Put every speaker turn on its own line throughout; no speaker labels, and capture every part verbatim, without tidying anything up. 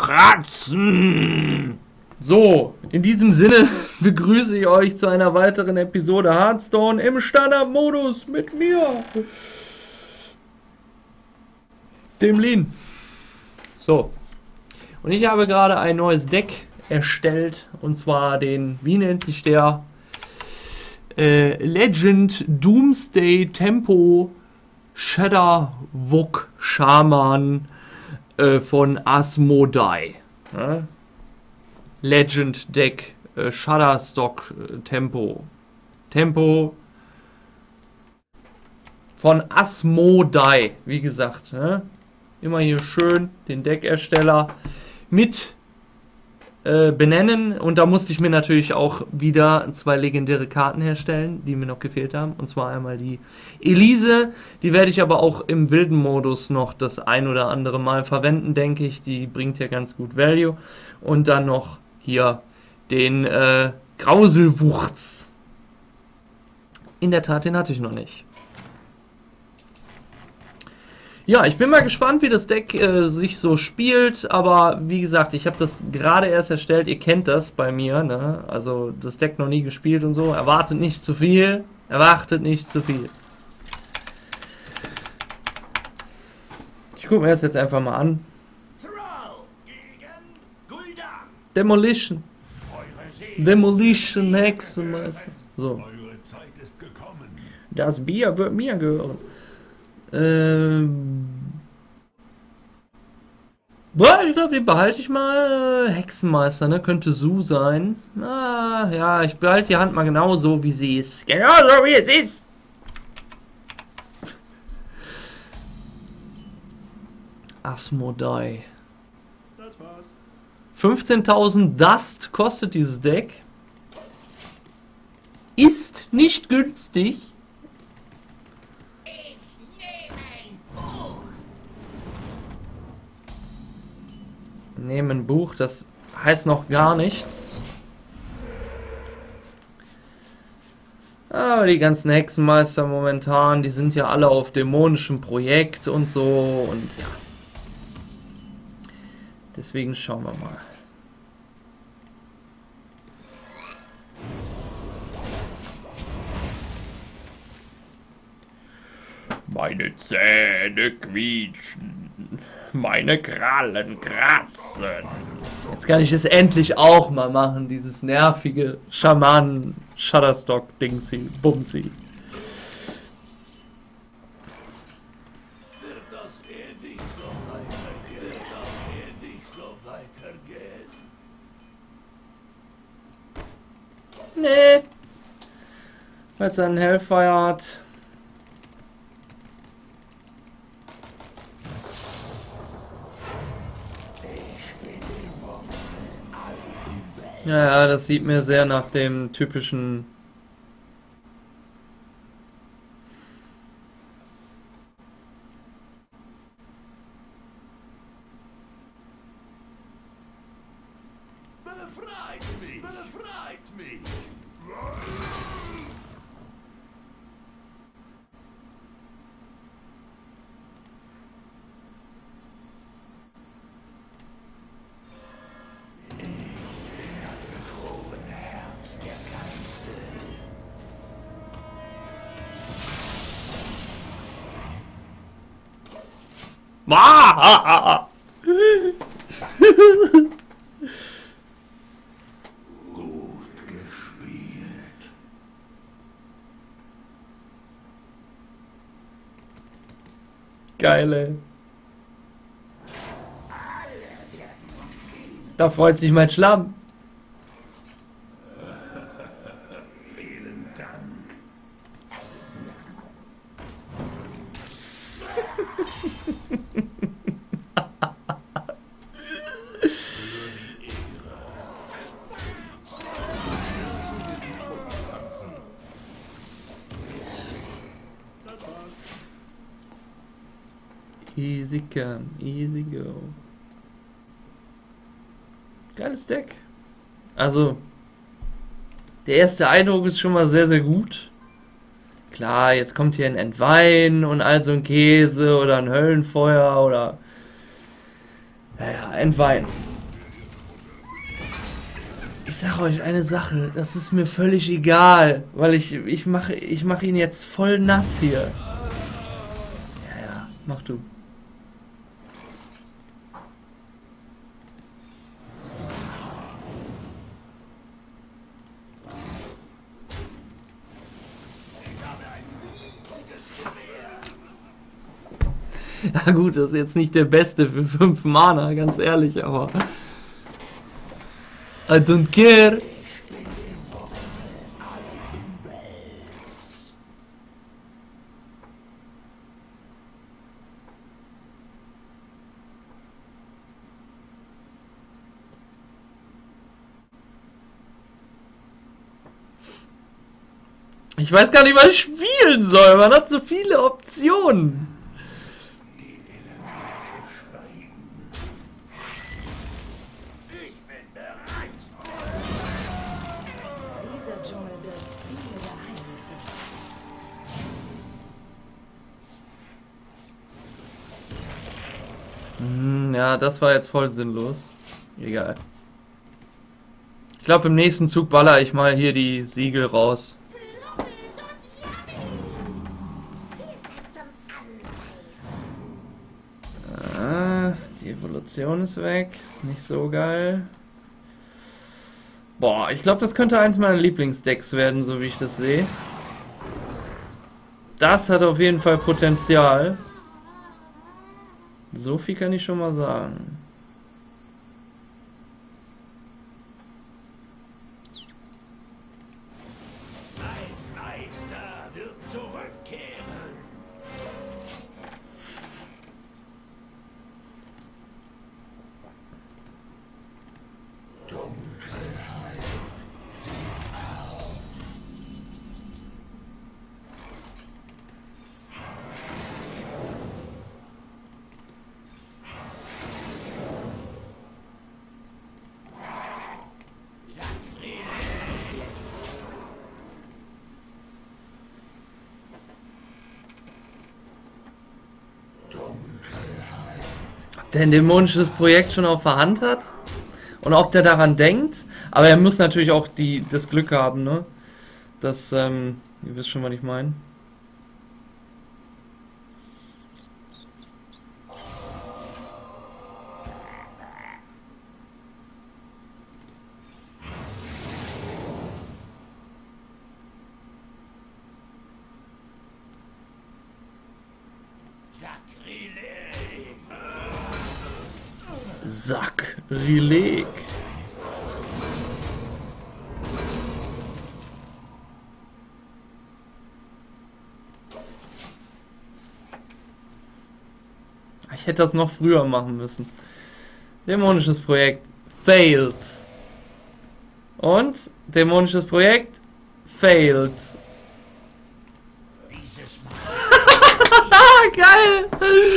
kratzen. So, in diesem Sinne begrüße ich euch zu einer weiteren Episode Hearthstone im Standardmodus mit mir, dem Lin. So, und ich habe gerade ein neues Deck erstellt, und zwar den, wie nennt sich der, äh, Legend Doomsday Tempo Shadowwook Shaman äh, von Asmodai. Ja? Legend Deck äh, Shutterstock äh, Tempo. Tempo von Asmodai, wie gesagt. Ne? Immer hier schön den Deckersteller mit äh, benennen. Und da musste ich mir natürlich auch wieder zwei legendäre Karten herstellen, die mir noch gefehlt haben. Und zwar einmal die Elise. Die werde ich aber auch im wilden Modus noch das ein oder andere Mal verwenden, denke ich. Die bringt ja ganz gut Value. Und dann noch hier den äh, Grauselwurz. In der Tat, den hatte ich noch nicht. Ja, ich bin mal gespannt, wie das Deck äh, sich so spielt, aber wie gesagt, ich habe das gerade erst erstellt, ihr kennt das bei mir, ne? Also das Deck noch nie gespielt und so, erwartet nicht zu viel, erwartet nicht zu viel. Ich gucke mir das jetzt einfach mal an. Demolition. Demolition Hexenmeister. So. Das Bier wird mir gehören. Ähm. Boah, ich glaube, den behalte ich mal. Hexenmeister, ne? Könnte Su sein. Ah, ja, ich behalte die Hand mal genau so, wie sie ist. Genau so, wie es ist. Asmodai. Das war's. fünfzehntausend Dust kostet dieses Deck. Ist nicht günstig.
Ich nehme ein Buch.
Nehmen ein Buch, das heißt noch gar nichts. Aber die ganzen Hexenmeister momentan, die sind ja alle auf dämonischem Projekt und so und ja. Deswegen schauen wir mal. Meine Zähne quietschen, meine Krallen kratzen. Jetzt kann ich es endlich auch mal machen, dieses nervige Schamanen-Shutterstock-Dingsy, Bumsy. Nee. Weil es einen Hellfire hat. Ja, ja, das sieht mir sehr nach dem typischen...
Befreit mich! Befreit mich!
Ah!
Gut gespielt.
Geile. Da freut sich mein Schlamm.
Vielen Dank.
Easy come, easy go. Geiles Deck. Also, der erste Eindruck ist schon mal sehr, sehr gut. Klar, jetzt kommt hier ein Entwein und all so ein Käse oder ein Höllenfeuer oder... Naja, Entwein. Ich sag euch eine Sache, das ist mir völlig egal, weil ich ich mache ich mache ihn jetzt voll nass hier. Ja, ja, mach du. Ja gut, das ist jetzt nicht der beste für fünf Mana, ganz ehrlich, aber I don't care. Ich weiß gar nicht, was ich spielen soll. Man hat so viele Optionen.
Dieser Dschungel birgt viele Geheimnisse.
Hm, ja, das war jetzt voll sinnlos. Egal. Ich glaube, im nächsten Zug baller ich mal hier die Siegel raus. Ah, die Evolution ist weg. Ist nicht so geil. Boah, ich glaube, das könnte eins meiner Lieblingsdecks werden, so wie ich das sehe. Das hat auf jeden Fall Potenzial. So viel kann ich schon mal sagen.
Mein Meister wird zurückkehren. Dunkelheit zieht auf.
Ob der ein dämonisches Projekt schon auf der Hand hat und ob der daran denkt, aber er muss natürlich auch die, das Glück haben, ne? Das, ähm, ihr wisst schon, was ich meine. Sakrileg. Ich hätte das noch früher machen müssen. Dämonisches Projekt failed. Und dämonisches Projekt failed. Geil!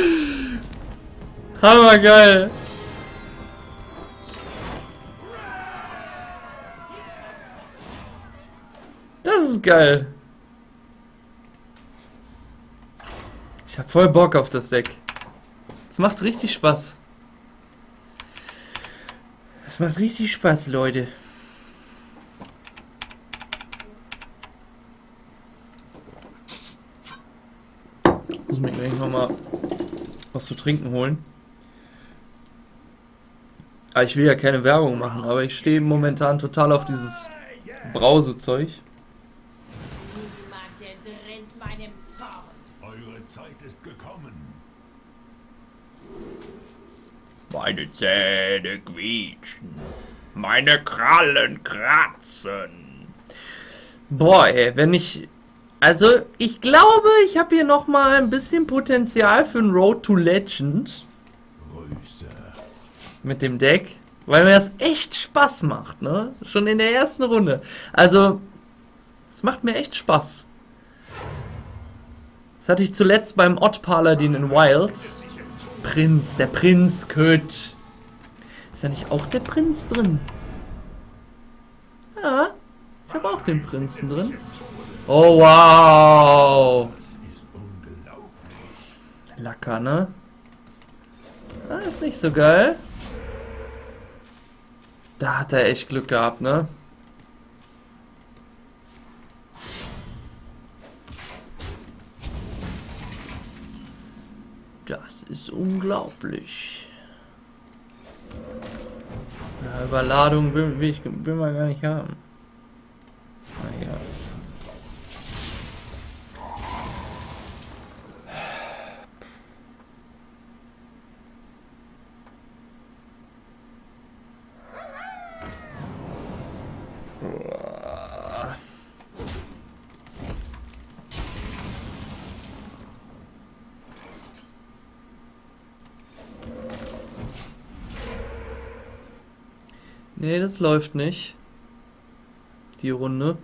Hammer geil! Das ist geil. Ich hab voll Bock auf das Deck. Es macht richtig Spaß. Es macht richtig Spaß, Leute. Ich muss mir gleich nochmal was zu trinken holen. Ah, ich will ja keine Werbung machen, aber ich stehe momentan total auf dieses Brausezeug.
Niemand entrinnt meinem Zorn.
Eure Zeit ist gekommen.
Meine Zähne quietschen. Meine Krallen kratzen. Boah, ey, wenn ich... Also, ich glaube, ich habe hier nochmal ein bisschen Potenzial für ein Road to Legend.
Grüße.
Mit dem Deck. Weil mir das echt Spaß macht, ne? Schon in der ersten Runde. Also, es macht mir echt Spaß. Das hatte ich zuletzt beim Odd Paladin in Wild. Prinz, der Prinz Köt. Ist da nicht auch der Prinz drin? Ja, ich habe auch den Prinzen drin. Oh, wow.
Das ist unglaublich.
Lacker, ne? Das ist nicht so geil. Da hat er echt Glück gehabt, ne? Das ist unglaublich. Ja, Überladung will, will, ich, will man gar nicht haben. Naja. Nee, das läuft nicht. Die Runde.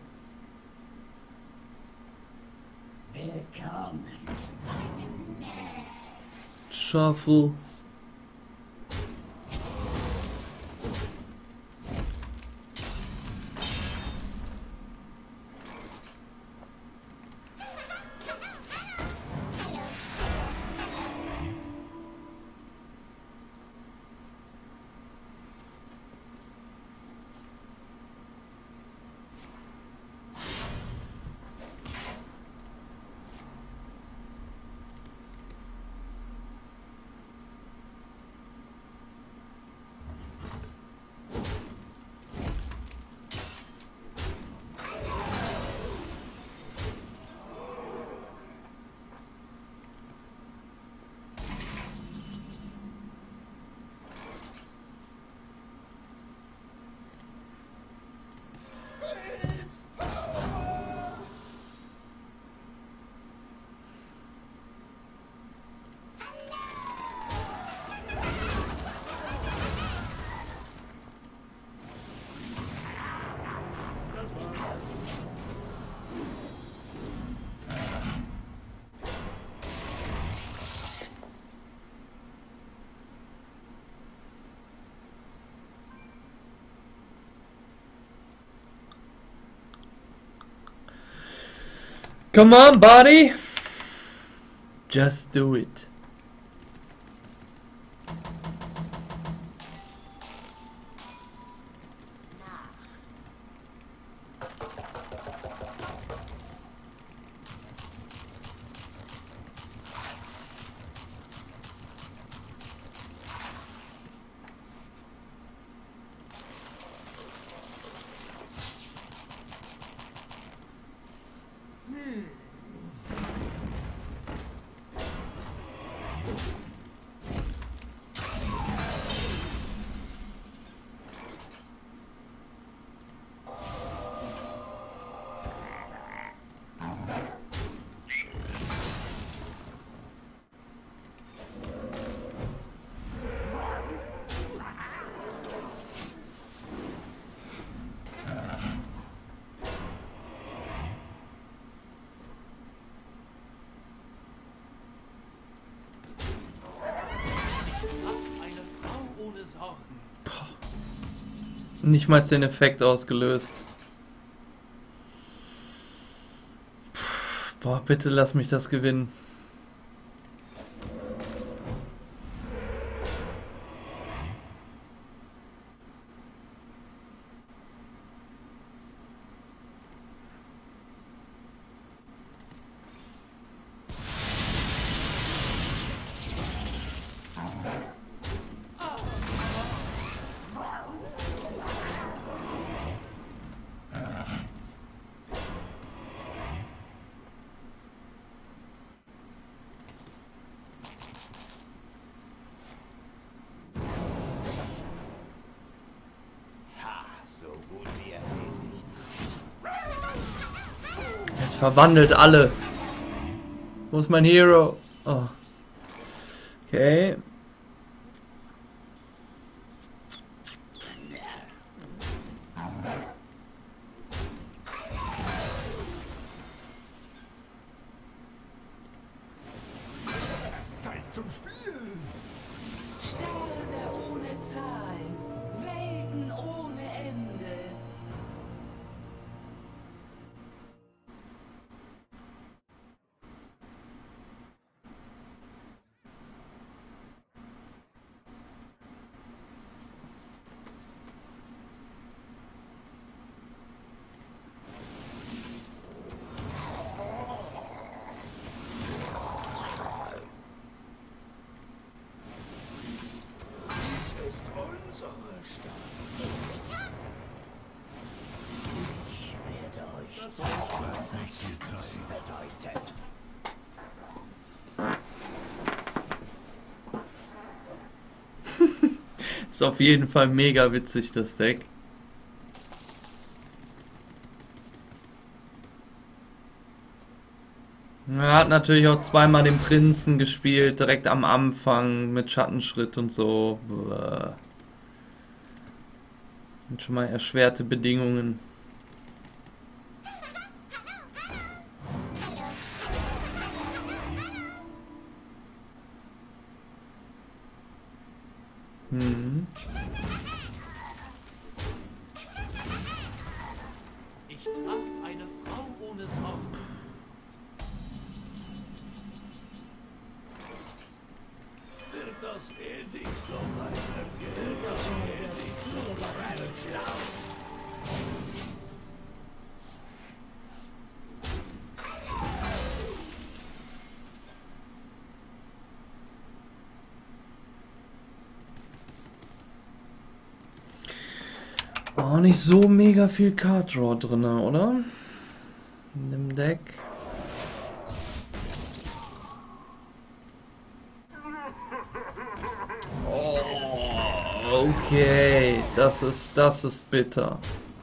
Willkommen.
Shuffle. Come on, buddy. Just do it. Nicht mal den Effekt ausgelöst. Boah, bitte lass mich das gewinnen. Es verwandelt alle. Wo ist mein Hero? Oh. Okay.
Zeit zum Spielen!
Sterne ohne Zahl. Welten ohne Ende.
nicht viel Zeit.
Ist auf jeden Fall mega witzig, das Deck. Er hat natürlich auch zweimal den Prinzen gespielt, direkt am Anfang mit Schattenschritt und so. Und schon mal erschwerte Bedingungen. Hm.
Ich traf eine Frau ohne Sorgen.
Wird das ewig so weitergehen? Wird das ewig so weitergehen?
Auch nicht so mega viel Card Draw drin, oder? In dem Deck. Oh, okay, das ist das ist bitter.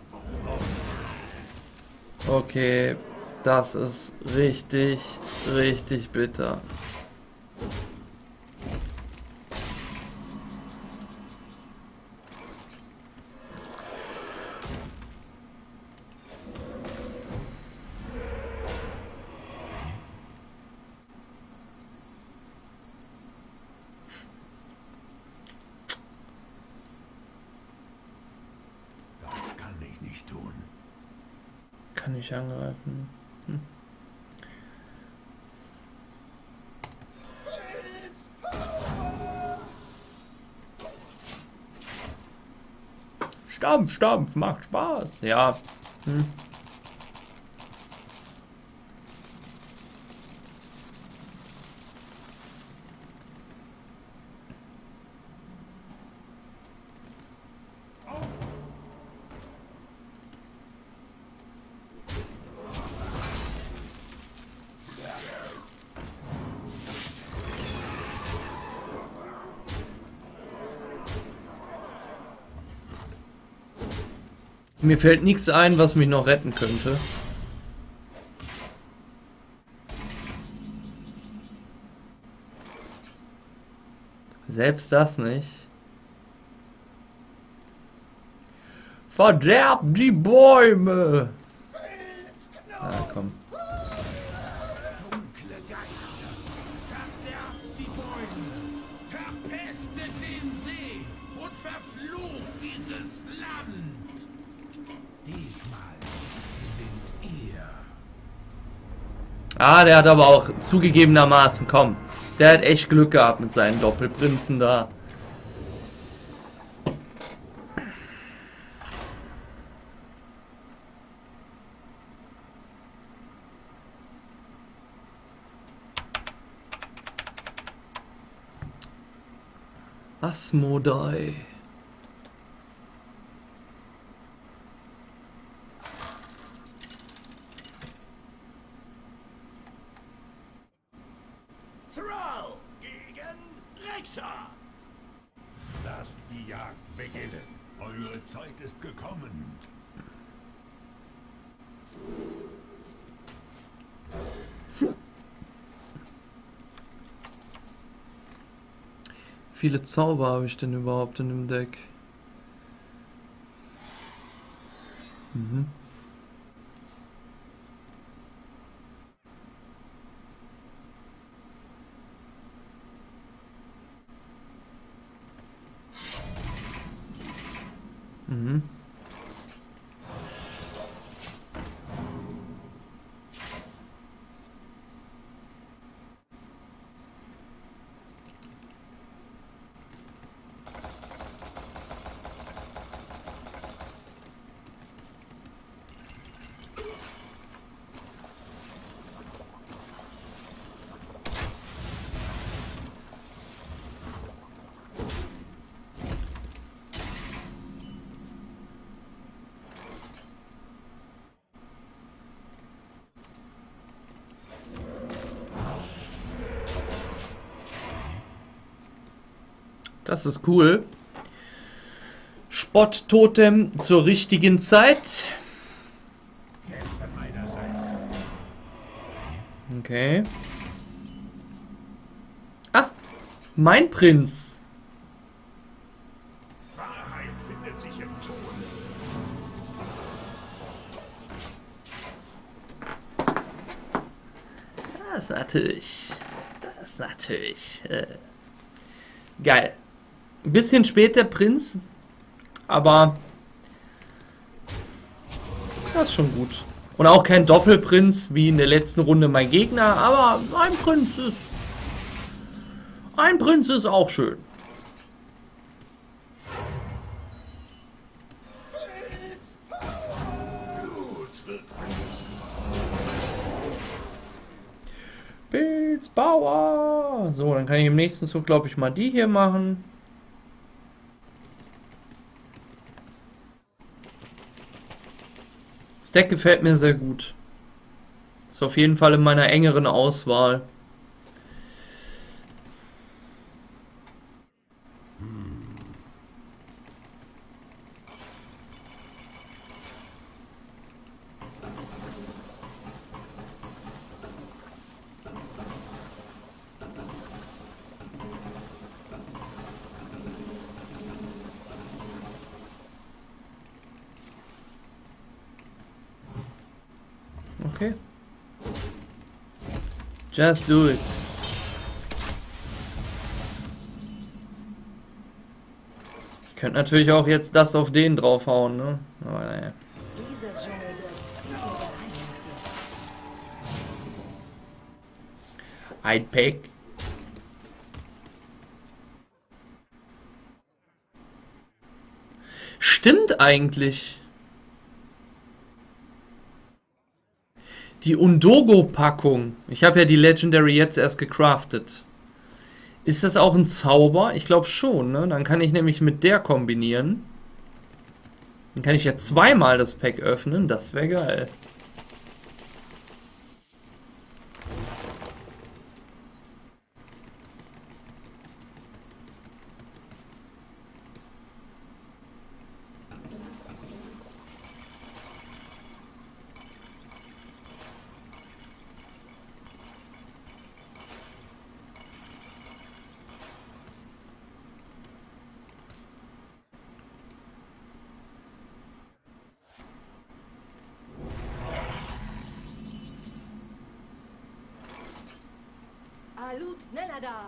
Okay, das ist richtig, richtig bitter.
Das kann ich nicht tun.
Kann ich angreifen. Hm. Stampf, Stampf, macht Spaß. Ja. Hm. Mir fällt nichts ein, was mich noch retten könnte. Selbst das nicht. Verderbt die Bäume! Ah, komm.
Dunkle Geister. Verderbt die Bäume. Verpestet den See. Und verflucht dieses Land. Diesmal gewinnt ihr.
Ah, der hat aber auch zugegebenermaßen, komm. Der hat echt Glück gehabt mit seinen Doppelprinzen da. Asmodei.
Thrall gegen Rexha. Lasst die Jagd beginnen. Eure Zeit ist gekommen.
Viele Zauber habe ich denn überhaupt in dem Deck? Mhm. Mhm. Das ist cool. Spott-Totem zur richtigen Zeit. Okay. Ah, mein Prinz.
Wahrheit findet sich im Tode.
Das ist natürlich. Das ist natürlich. Äh, geil. Ein bisschen spät der Prinz. Aber. Das ist schon gut. Und auch kein Doppelprinz wie in der letzten Runde mein Gegner. Aber ein Prinz ist. Ein Prinz ist auch schön. Pilzbauer. So, dann kann ich im nächsten Zug, glaube ich, mal die hier machen. Das Deck gefällt mir sehr gut. Ist auf jeden Fall in meiner engeren Auswahl. Okay. Just do it. Ich könnte natürlich auch jetzt das auf den draufhauen, ne? Aber naja.
Dieser Dschungel birgt viele Geheimnisse.
Ein Pack. Stimmt eigentlich. Die Undogo-Packung. Ich habe ja die Legendary jetzt erst gecraftet. Ist das auch ein Zauber? Ich glaube schon, ne? Dann kann ich nämlich mit der kombinieren. Dann kann ich ja zweimal das Pack öffnen. Das wäre geil.
Alut Nenada.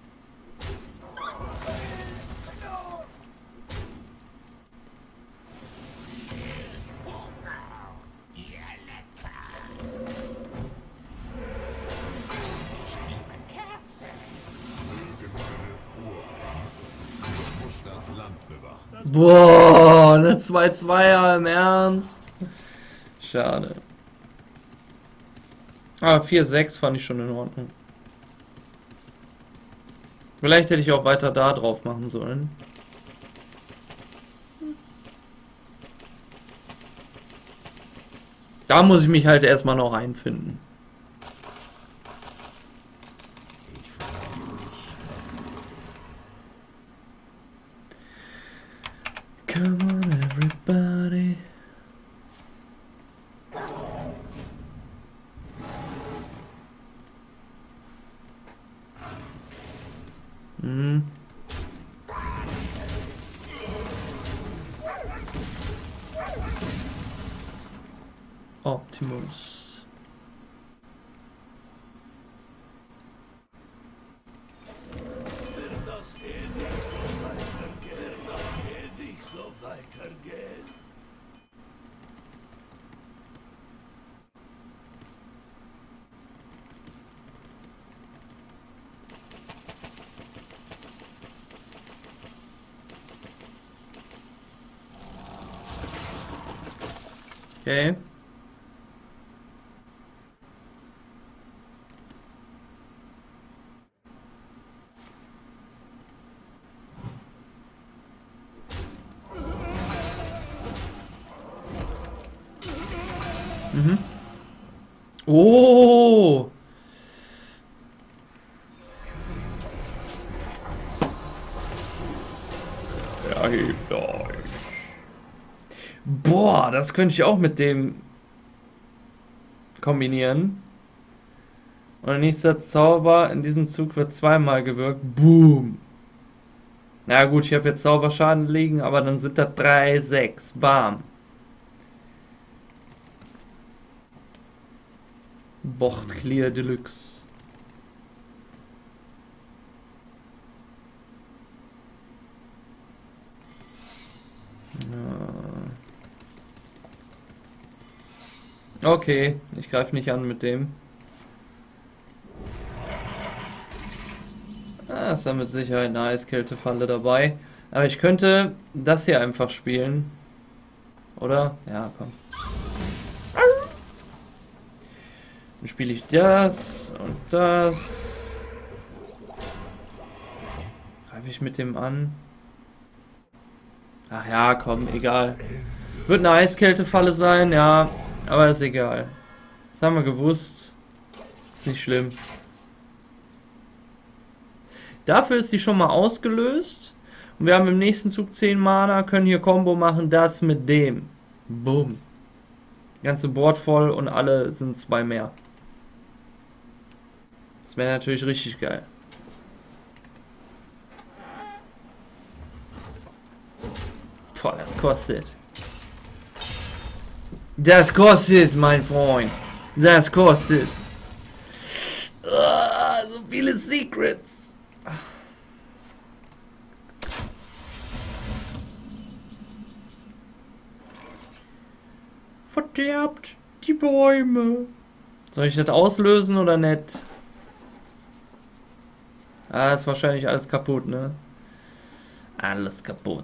Boah, eine zwei zwei im Ernst. Schade. Ah, vier sechs fand ich schon in Ordnung. Vielleicht hätte ich auch weiter da drauf machen sollen. Da muss ich mich halt erstmal noch einfinden. Come on, everybody. Mhm. Optimus.
Wird das ewig so weitergehen? Das ewig so weitergehen?
Okay. Mhm. Oh. Erhebt euch. Boah, das könnte ich auch mit dem kombinieren. Und nächster Zauber in diesem Zug wird zweimal gewirkt. Boom. Na gut, ich habe jetzt Zauberschaden liegen, aber dann sind das drei, sechs. Bam. Bocht Clear Deluxe. Okay, ich greife nicht an mit dem. Ah, ist da mit Sicherheit eine Eiskältefalle dabei. Aber ich könnte das hier einfach spielen. Oder? Ja, komm. Dann spiele ich das und das. Greife ich mit dem an? Ach ja, komm, egal. Wird eine Eiskältefalle sein, ja. Aber ist egal. Das haben wir gewusst. Ist nicht schlimm. Dafür ist die schon mal ausgelöst. Und wir haben im nächsten Zug zehn Mana, können hier Combo machen, das mit dem. Boom. Ganze Board voll und alle sind zwei mehr. Das wäre natürlich richtig geil. Boah, das kostet. Das kostet, mein Freund. Das kostet. Ah, so viele Secrets. Verderbt die Bäume. Soll ich das auslösen oder nicht? Ah, ist wahrscheinlich alles kaputt, ne? Alles kaputt.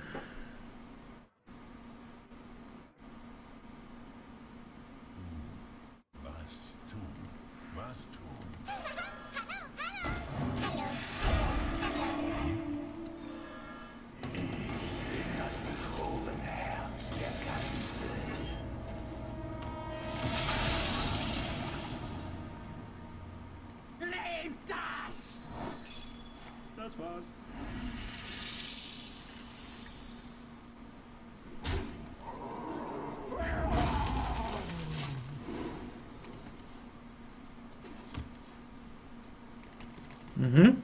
Das war's.
Mhm.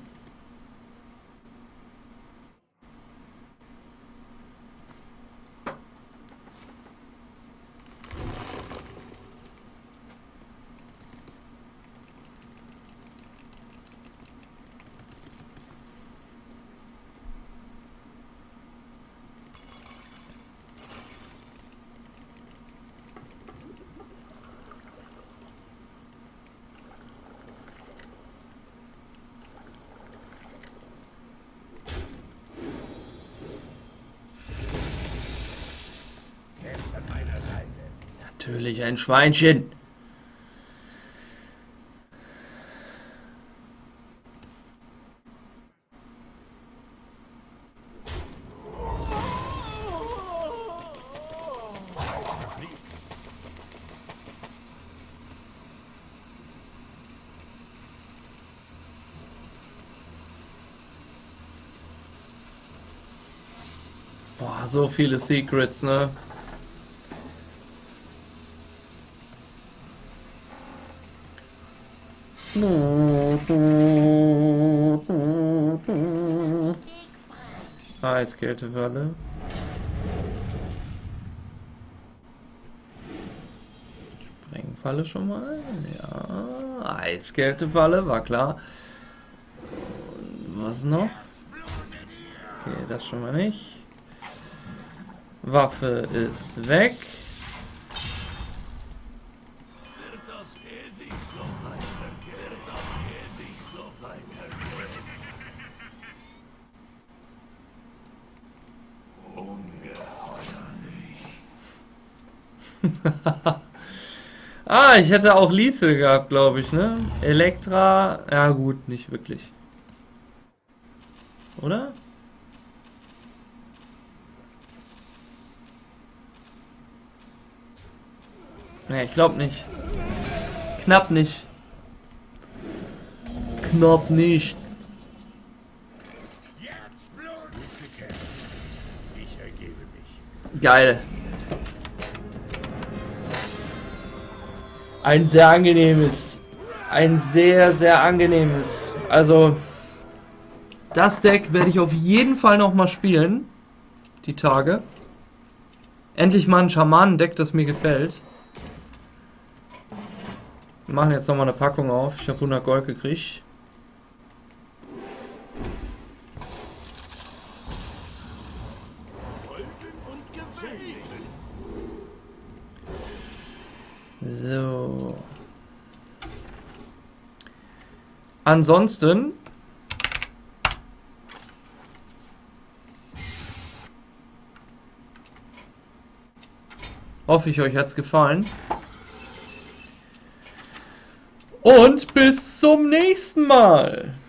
Natürlich ein Schweinchen. Boah, so viele Secrets, ne? Eiskältefalle. Sprengfalle schon mal. Ja. Eiskältefalle, war klar. Und was noch? Okay, das schon mal nicht. Waffe ist weg. Ah, ich hätte auch Liesel gehabt, glaube ich, ne? Elektra, ja gut, nicht wirklich. Oder? Ne, ich glaube nicht. Knapp nicht. Knapp nicht. Geil. Ein sehr angenehmes. Ein sehr, sehr angenehmes. Also, das Deck werde ich auf jeden Fall nochmal spielen. Die Tage. Endlich mal ein Schamanen-Deck, das mir gefällt. Wir machen jetzt nochmal eine Packung auf. Ich habe hundert Gold gekriegt. So. Ansonsten hoffe ich, euch hat's gefallen. Und bis zum nächsten Mal.